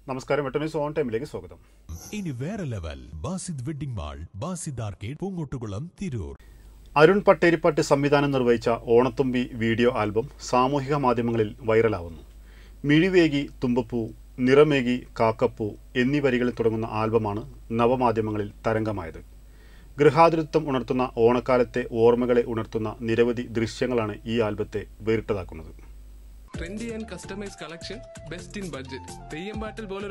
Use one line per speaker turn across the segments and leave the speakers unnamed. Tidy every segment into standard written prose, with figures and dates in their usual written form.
നമസ്കാരം, വെട്ടന്യൂസ് ഓൺ ടൈമിലേക്ക് സ്വാഗതം.
ഇനി വേറെ level Basid wedding mall, Basid arcade, Poonkottukulam, Tirur.
Arun Patteripattu സംവിധാനം നിർവഹിച്ച ഓണത്തുമ്പി വീഡിയോ ആൽബം സാമൂഹിക മാധ്യമങ്ങളിൽ വൈറലാവുന്നു. മിഴിവേകി തുമ്പപ്പൂ, നിറമേകി കാക്കപ്പൂ എന്നീ വരികളിൽ തുടങ്ങുന്ന ആൽബമാണ് നവമാധ്യമങ്ങളിൽ തരംഗമായത്. ഗൃഹാതുരത്വം ഉണർത്തുന്ന ഓണക്കാലത്തെ ഓർമ്മകളെ ഉണർത്തുന്ന നിരവധി ദൃശ്യങ്ങളാണ് ഈ ആൽബത്തെ വേറിട്ടതാക്കുന്നത്.
Trendy and customized collection, best in budget. Theyyam പാട്ടിൽ പോലെ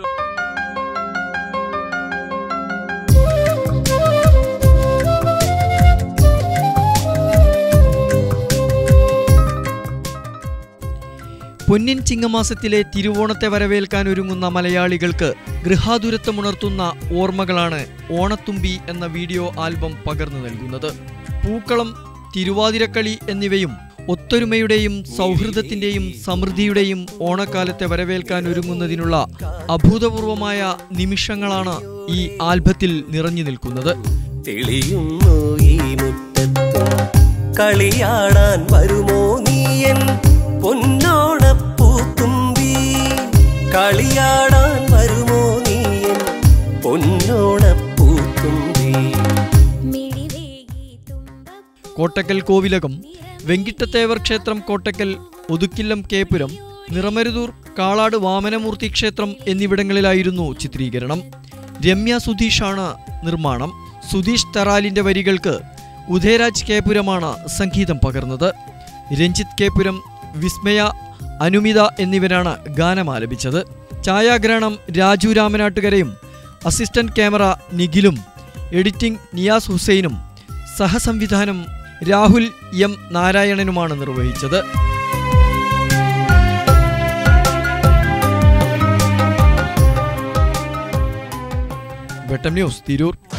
പൊന്നിൻ ചിങ്ങമാസത്തിലെ തിരുവോണത്തെ വരവേൽക്കാൻ ഒരുങ്ങുന്ന മലയാളികൾക്ക് ഗൃഹാതുരത്വമുണർത്തുന്ന ഓർമ്മകളാണ് ഓണത്തുമ്പി എന്ന വീഡിയോ ആൽബം പകർന്നു നൽകുന്നത്. പൂക്കളം, തിരുവാതിരക്കളി എന്നിവയും ഒത്തൊരുമയുടെയും സൗഹൃദത്തിന്റെയും സമൃദ്ധിയുടെയും ഓണക്കാലത്തെ വരവേൽക്കാൻ ഒരുങ്ങുന്നതിനുള്ള അഭൂതപൂർവമായ നിമിഷങ്ങളാണ് ഈ ആൽബത്തിൽ നിറഞ്ഞു നിൽക്കുന്നത്.
തെളിയുന്നു ഈ മുറ്റത്തും കളിയാടാൻ വരുമോ നീയൻ പൊന്നോണപ്പൂത്തുമ്പി, കളിയാടാൻ വരുമോ നീയൻ പൊന്നോണപ്പൂത്തുമ്പി.
കോട്ടക്കൽ കോവിലകം, വെങ്കിട്ടത്തേവർ ക്ഷേത്രം കോട്ടക്കൽ, ഒതുക്കില്ലം കേപുരം, നിറമരുതൂർ കാളാട് വാമനമൂർത്തി ക്ഷേത്രം എന്നിവിടങ്ങളിലായിരുന്നു ചിത്രീകരണം. രമ്യ സുധീഷാണ് നിർമ്മാണം. സുധീഷ് തറാലിന്റെ വരികൾക്ക് ഉദയരാജ് കേപുരമാണ് സംഗീതം പകർന്നത്. രഞ്ജിത്ത് കേപുരം, വിസ്മയ, അനുമിത എന്നിവരാണ് ഗാനമാലപിച്ചത്. ഛായാഗ്രഹണം രാജു രാമനാട്ടുകരയും, അസിസ്റ്റന്റ് ക്യാമറ നിഖിലും, എഡിറ്റിംഗ് നിയാസ് ഹുസൈനും, സഹസംവിധാനം രാഹുൽ എം നാരായണനുമാണ് നിർവഹിച്ചത്. വെട്ടം ന്യൂസ്, തിരൂർ.